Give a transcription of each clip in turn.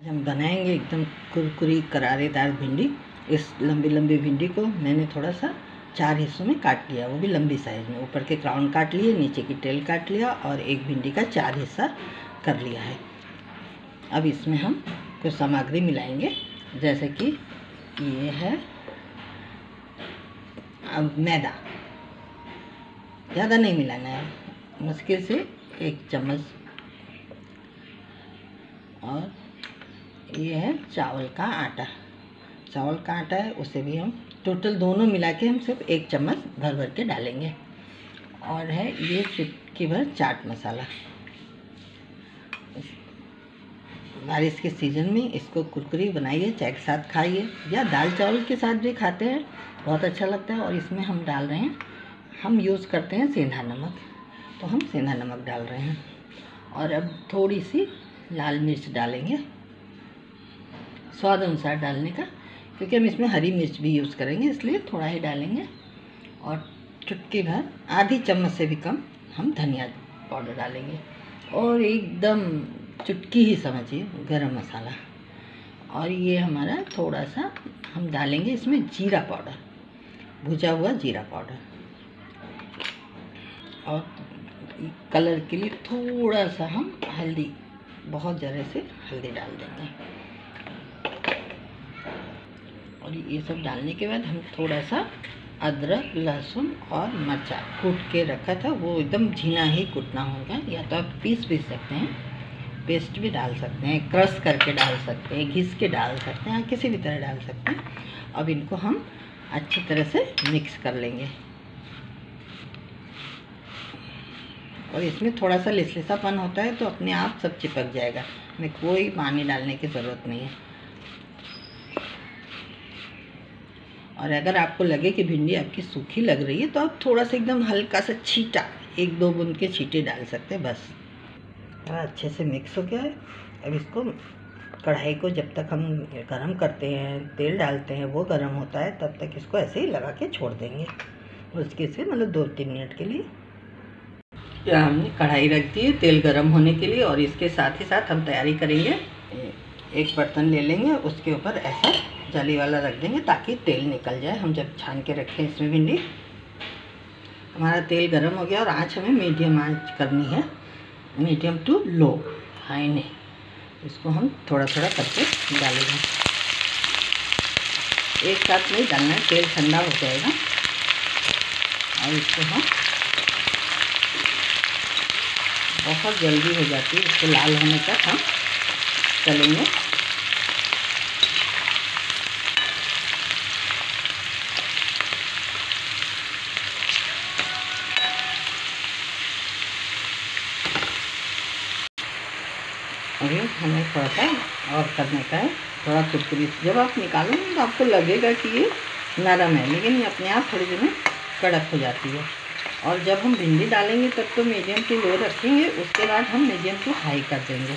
हम बनाएंगे एकदम कुरकुरी करारेदार भिंडी। इस लंबी लंबी भिंडी को मैंने थोड़ा सा 4 हिस्सों में काट लिया, वो भी लंबी साइज़ में। ऊपर के क्राउन काट लिए, नीचे की टेल काट लिया और एक भिंडी का 4 हिस्सा कर लिया है। अब इसमें हम कुछ सामग्री मिलाएंगे, जैसे कि ये है अब मैदा। ज़्यादा नहीं मिलाना है, मुश्किल से 1 चम्मच। और ये है चावल का आटा। चावल का आटा है, उसे भी हम टोटल दोनों मिला के हम सिर्फ 1 चम्मच भर भर के डालेंगे। और है ये चुटकी भर चाट मसाला। बारिश के सीज़न में इसको कुरकुरी बनाइए, चाय के साथ खाइए या दाल चावल के साथ भी खाते हैं, बहुत अच्छा लगता है। और इसमें हम डाल रहे हैं, हम यूज़ करते हैं सेंधा नमक, तो हम सेंधा नमक डाल रहे हैं। और अब थोड़ी सी लाल मिर्च डालेंगे, स्वाद अनुसार डालने का, क्योंकि हम इसमें हरी मिर्च भी यूज़ करेंगे, इसलिए थोड़ा ही डालेंगे। और चुटकी भर, आधी चम्मच से भी कम, हम धनिया पाउडर डालेंगे। और एकदम चुटकी ही समझिए गरम मसाला। और ये हमारा थोड़ा सा हम डालेंगे इसमें जीरा पाउडर, भुजा हुआ जीरा पाउडर। और कलर के लिए थोड़ा सा हम हल्दी, बहुत ज़रा से हल्दी डाल देंगे। और ये सब डालने के बाद हम थोड़ा सा अदरक, लहसुन और मिर्चा कूट के रखा था, वो एकदम झीना ही कूटना होगा, या तो आप पीस भी सकते हैं, पेस्ट भी डाल सकते हैं, क्रश करके डाल सकते हैं, घिस के डाल सकते हैं, किसी भी तरह डाल सकते हैं। अब इनको हम अच्छी तरह से मिक्स कर लेंगे। और इसमें थोड़ा सा लिसलिसापन होता है, तो अपने आप सब चिपक जाएगा, हमें कोई पानी डालने की ज़रूरत नहीं है। और अगर आपको लगे कि भिंडी आपकी सूखी लग रही है, तो आप थोड़ा सा एकदम हल्का सा छींटा, 1-2 बूंद के छींटे डाल सकते हैं, बस। अच्छे से मिक्स हो गया है। अब इसको, कढ़ाई को जब तक हम गरम करते हैं, तेल डालते हैं, वो गरम होता है, तब तक इसको ऐसे ही लगा के छोड़ देंगे। उसके से मतलब 2-3 मिनट के लिए। या हमने कढ़ाई रख दी है तेल गरम होने के लिए, और इसके साथ ही साथ हम तैयारी करेंगे। एक बर्तन ले लेंगे, उसके ऊपर ऐसा जाली वाला रख देंगे ताकि तेल निकल जाए, हम जब छान के रखें इसमें भिंडी। हमारा तेल गरम हो गया, और आँच हमें मीडियम आँच करनी है, मीडियम टू लो, हाई नहीं। इसको हम थोड़ा थोड़ा करके डालेंगे, एक साथ नहीं डालना है, तेल ठंडा हो जाएगा। और इसको हम, बहुत जल्दी हो जाती है, इसको लाल होने तक हम तलेंगे। अभी हमें थोड़ा सा और करने का है, थोड़ा कुरकुरी। जब आप निकालोगे तो आपको लगेगा कि ये नरम है, लेकिन ये अपने आप थोड़ी देर में कड़क हो जाती है। और जब हम भिंडी डालेंगे तब तो मीडियम टू लो रखेंगे, उसके बाद हम मीडियम टू हाई कर देंगे।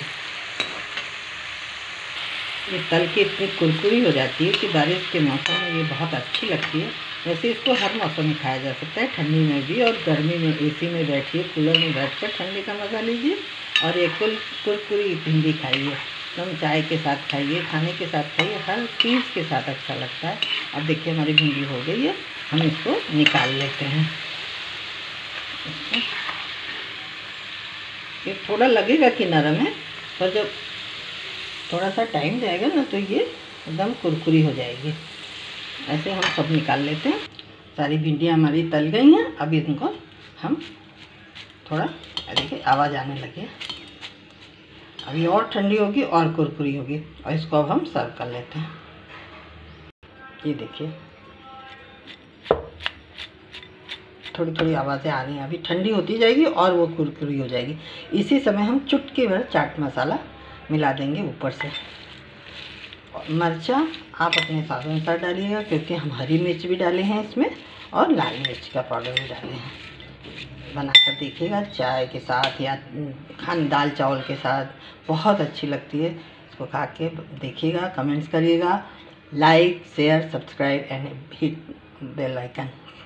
ये तल के इतनी कुरकुरी हो जाती है कि बारिश के मौसम में ये बहुत अच्छी लगती है। वैसे इसको हर मौसम में खाया जा सकता है, ठंडी में भी और गर्मी में। एसी में बैठिए, कूलर में बैठकर ठंडी का मज़ा लीजिए, और एक कुरकुरी भिंडी खाइए, एकदम चाय के साथ खाइए, खाने के साथ खाइए, हर चीज़ के साथ अच्छा लगता है। अब देखिए हमारी भिंडी हो गई है, हम इसको निकाल लेते हैं। ये थोड़ा लगेगा कि नरम है, पर जब थोड़ा सा टाइम जाएगा ना, तो ये एकदम कुरकुरी हो जाएगी। ऐसे हम सब निकाल लेते हैं। सारी भिंडियाँ हमारी तल गई हैं। अब इनको हम थोड़ा, देखिए आवाज़ आने लगी है, अभी और ठंडी होगी और कुरकुरी होगी। और इसको अब हम सर्व कर लेते हैं। ये देखिए थोड़ी थोड़ी आवाज़ें आ रही हैं, अभी ठंडी होती जाएगी और वो कुरकुरी हो जाएगी। इसी समय हम चुटकी भर चाट मसाला मिला देंगे ऊपर से। मिर्चा आप अपने स्वाद अनुसार डालिएगा, क्योंकि हम हरी मिर्च भी डाले हैं इसमें, और लाल मिर्च का पाउडर भी डाले हैं। बनाकर देखिएगा, चाय के साथ या दाल चावल के साथ बहुत अच्छी लगती है। इसको खा के देखिएगा, कमेंट्स करिएगा, like share subscribe and hit bell icon.